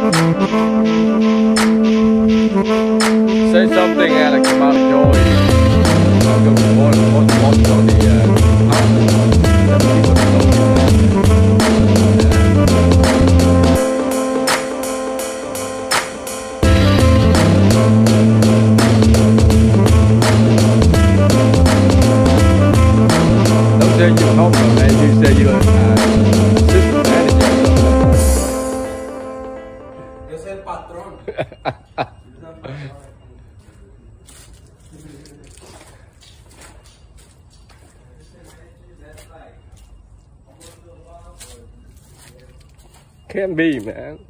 Say something, Alex, about joy. What's on the don't say you're helper, man. You say you're assistant manager. Yo soy el patrón. Can't be, man.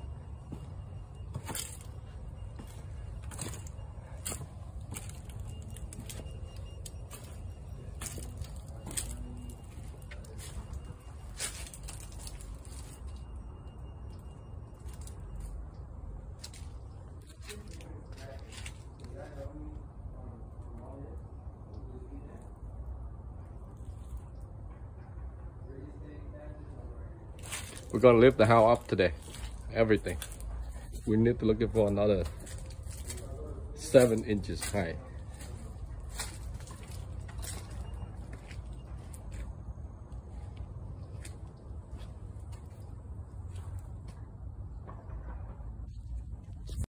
We're gonna lift the house up today. Everything. We need to look for another 7 inches high.